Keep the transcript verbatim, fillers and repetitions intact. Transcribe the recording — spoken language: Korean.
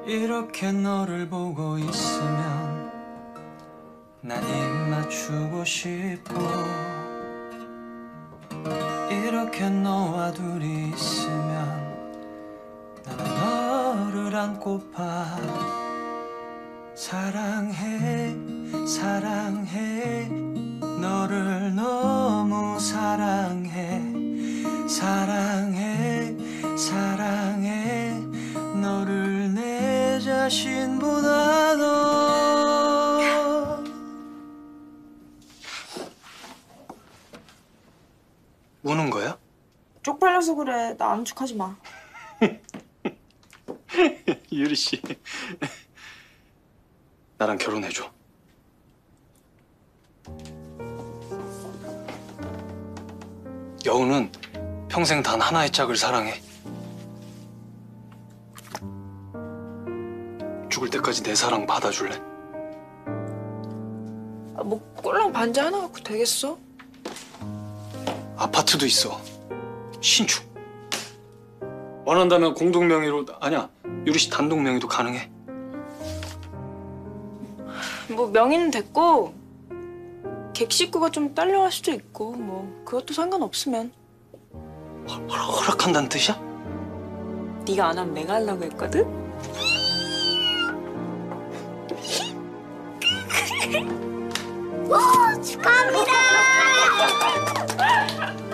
이렇게 너를 보고 있으면 난 입 맞추고 싶어. 이렇게 너와 둘이 있으면 나는 너를 안고파. 사랑해 사랑해 너를 너무 사랑해. 사랑해 사랑해 너를 내 자신보다 더. 우는 거야? 쪽팔려서 그래. 나 아는 척하지 마. 유리 씨, 나랑 결혼해줘. 여우는 평생 단 하나의 짝을 사랑해. 죽을 때까지 내 사랑 받아줄래? 아, 뭐 꼴랑 반지 하나 갖고 되겠어? 아파트도 있어. 신축. 원한다면 공동 명의로, 아니야, 유리 씨 단독 명의도 가능해. 뭐 명의는 됐고 객 식구가 좀 딸려갈 수도 있고 뭐 그것도 상관없으면. 허, 허락한다는 뜻이야? 네가 안 하면 내가 하려고 했거든? 오, 축하합니다.